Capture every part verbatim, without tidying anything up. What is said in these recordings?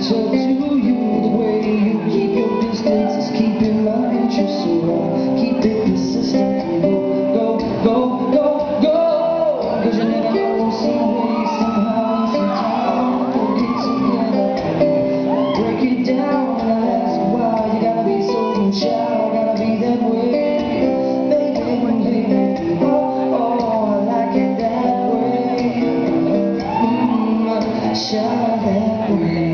tell to you the way you keep your distance is keeping my interest, so I keep it persistent. Go, go, go, go, go, 'cause you never know, some way, somehow, sometime we'll get together. Break it down, and I ask why you gotta be so shy, gotta be that way, baby, baby. Oh, oh, I like it that way. Mm, shy that way.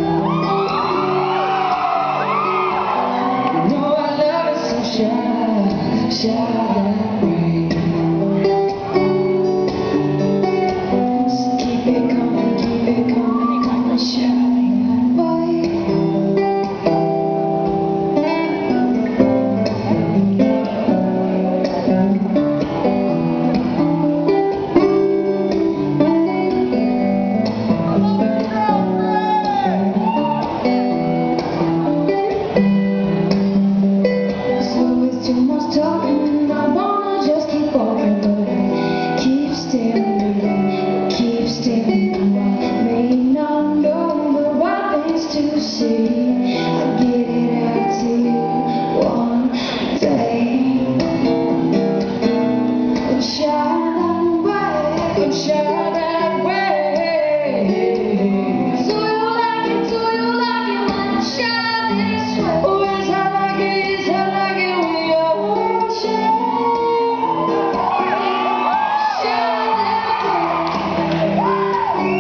You know I love it so shy, shy that way. So keep it coming, keep it coming, coming, shy that way. Too much talking, I wanna just keep walking, but keep staring, keep staring. I may not know the right things to say. I'll get it out to you one day. I'm shy that way, I'm shy that way. Do you like it, do you like it when I'm shy this way? Oh, yes, I like it, yes, I like it when you're shy. Shy that way.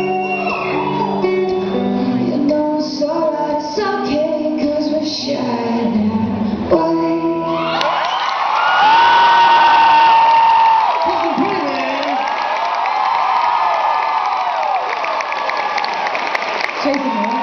You know it's alright, it's okay, 'cause we're shy that way. Take it, man.